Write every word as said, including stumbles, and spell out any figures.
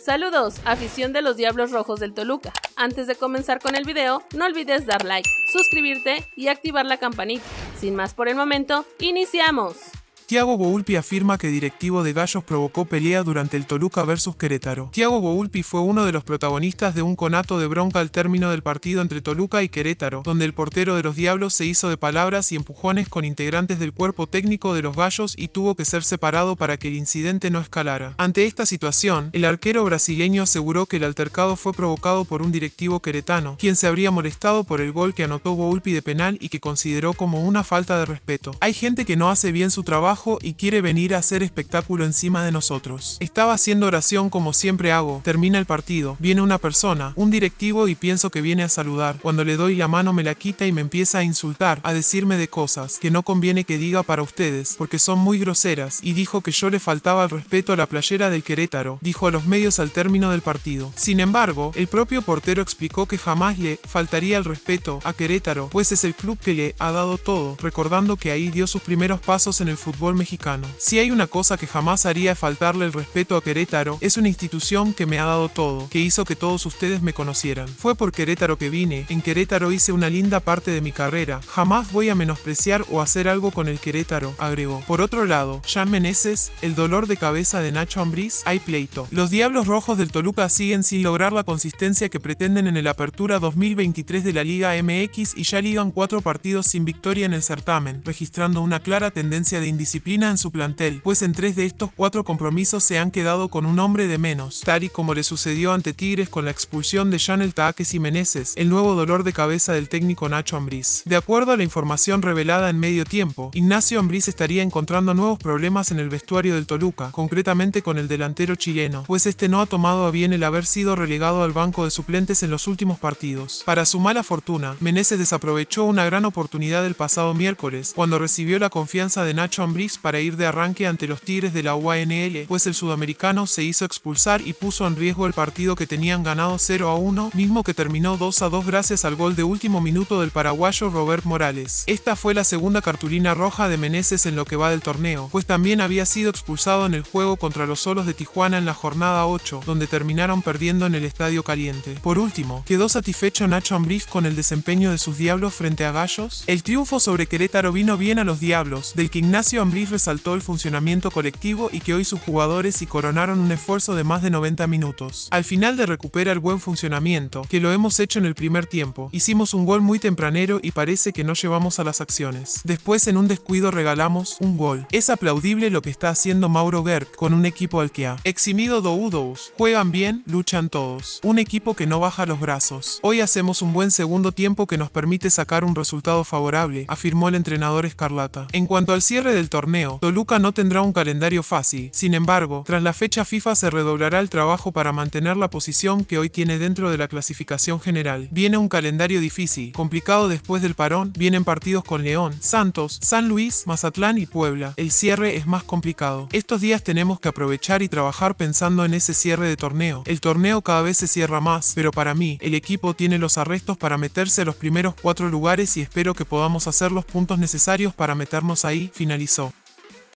Saludos, afición de los Diablos Rojos del Toluca. Antes de comenzar con el video, no olvides dar like, suscribirte y activar la campanita. Sin más por el momento, ¡iniciamos! Thiago Volpi afirma que directivo de Gallos provocó pelea durante el Toluca versus Querétaro. Thiago Volpi fue uno de los protagonistas de un conato de bronca al término del partido entre Toluca y Querétaro, donde el portero de los Diablos se hizo de palabras y empujones con integrantes del cuerpo técnico de los Gallos y tuvo que ser separado para que el incidente no escalara. Ante esta situación, el arquero brasileño aseguró que el altercado fue provocado por un directivo queretano, quien se habría molestado por el gol que anotó Volpi de penal y que consideró como una falta de respeto. Hay gente que no hace bien su trabajo y quiere venir a hacer espectáculo encima de nosotros. Estaba haciendo oración como siempre hago, termina el partido, viene una persona, un directivo y pienso que viene a saludar. Cuando le doy la mano me la quita y me empieza a insultar, a decirme de cosas que no conviene que diga para ustedes, porque son muy groseras, y dijo que yo le faltaba el respeto a la playera del Querétaro, dijo a los medios al término del partido. Sin embargo, el propio portero explicó que jamás le faltaría el respeto a Querétaro, pues es el club que le ha dado todo, recordando que ahí dio sus primeros pasos en el fútbol mexicano. Si hay una cosa que jamás haría faltarle el respeto a Querétaro, es una institución que me ha dado todo, que hizo que todos ustedes me conocieran. Fue por Querétaro que vine, en Querétaro hice una linda parte de mi carrera, jamás voy a menospreciar o hacer algo con el Querétaro, agregó. Por otro lado, Jan Meneses, el dolor de cabeza de Nacho Ambriz, hay pleito. Los Diablos Rojos del Toluca siguen sin lograr la consistencia que pretenden en el Apertura dos mil veintitrés de la Liga M X y ya ligan cuatro partidos sin victoria en el certamen, registrando una clara tendencia de indisciplina en su plantel, pues en tres de estos cuatro compromisos se han quedado con un hombre de menos, tal y como le sucedió ante Tigres con la expulsión de Janel Taáquez y Meneses, el nuevo dolor de cabeza del técnico Nacho Ambriz. De acuerdo a la información revelada en medio tiempo, Ignacio Ambriz estaría encontrando nuevos problemas en el vestuario del Toluca, concretamente con el delantero chileno, pues este no ha tomado a bien el haber sido relegado al banco de suplentes en los últimos partidos. Para su mala fortuna, Meneses desaprovechó una gran oportunidad el pasado miércoles, cuando recibió la confianza de Nacho Ambriz para ir de arranque ante los Tigres de la U A N L, pues el sudamericano se hizo expulsar y puso en riesgo el partido que tenían ganado cero a uno, mismo que terminó dos a dos gracias al gol de último minuto del paraguayo Robert Morales. Esta fue la segunda cartulina roja de Meneses en lo que va del torneo, pues también había sido expulsado en el juego contra los Solos de Tijuana en la jornada ocho, donde terminaron perdiendo en el Estadio Caliente. Por último, ¿quedó satisfecho Nacho Ambriz con el desempeño de sus Diablos frente a Gallos? El triunfo sobre Querétaro vino bien a los Diablos, del que Ignacio Ambriz resaltó el funcionamiento colectivo y que hoy sus jugadores y coronaron un esfuerzo de más de noventa minutos. Al final de recupera el buen funcionamiento, que lo hemos hecho en el primer tiempo. Hicimos un gol muy tempranero y parece que no llevamos a las acciones. Después en un descuido regalamos un gol. Es aplaudible lo que está haciendo Mauro Gerg con un equipo al que ha eximido Doudous. Juegan bien, luchan todos. Un equipo que no baja los brazos. Hoy hacemos un buen segundo tiempo que nos permite sacar un resultado favorable, afirmó el entrenador escarlata. En cuanto al cierre del torneo, Toluca no tendrá un calendario fácil. Sin embargo, tras la fecha FIFA se redoblará el trabajo para mantener la posición que hoy tiene dentro de la clasificación general. Viene un calendario difícil, complicado después del parón, vienen partidos con León, Santos, San Luis, Mazatlán y Puebla. El cierre es más complicado. Estos días tenemos que aprovechar y trabajar pensando en ese cierre de torneo. El torneo cada vez se cierra más, pero para mí, el equipo tiene los arrestos para meterse a los primeros cuatro lugares y espero que podamos hacer los puntos necesarios para meternos ahí, finalizó.